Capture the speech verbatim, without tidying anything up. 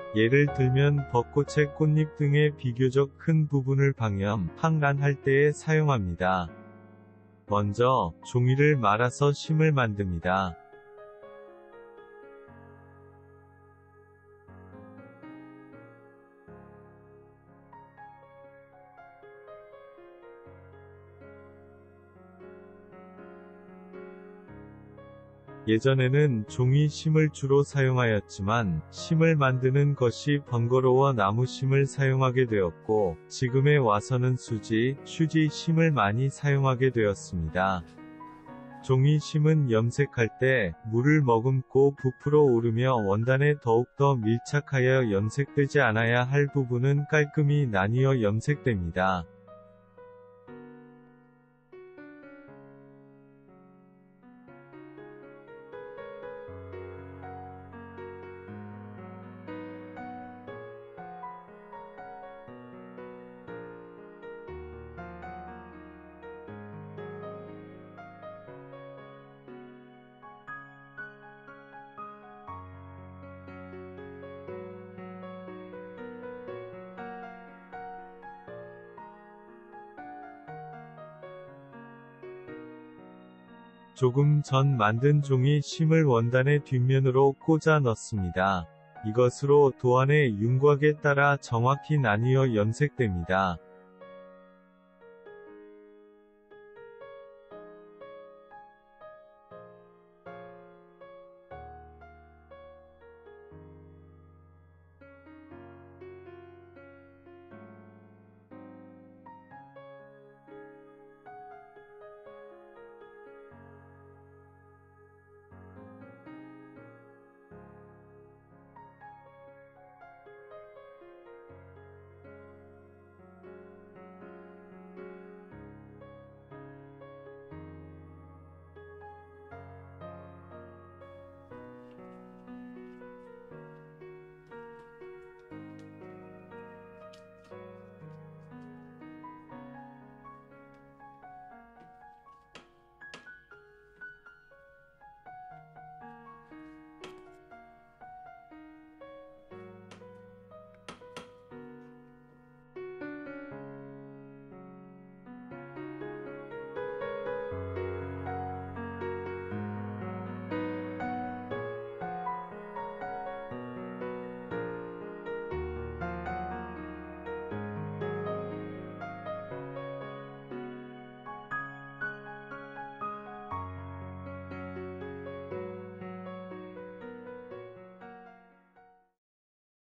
예를 들면 벚꽃의 꽃잎 등의 비교적 큰 부분을 방염, 항란할 때에 사용합니다. 먼저, 종이를 말아서 심을 만듭니다. 예전에는 종이 심을 주로 사용하였지만, 심을 만드는 것이 번거로워 나무 심을 사용하게 되었고, 지금에 와서는 수지, 휴지 심을 많이 사용하게 되었습니다. 종이 심은 염색할 때, 물을 머금고 부풀어 오르며 원단에 더욱더 밀착하여 염색되지 않아야 할 부분은 깔끔히 나뉘어 염색됩니다. 조금 전 만든 종이 심을 원단의 뒷면으로 꽂아 넣습니다. 이것으로 도안의 윤곽에 따라 정확히 나뉘어 염색됩니다.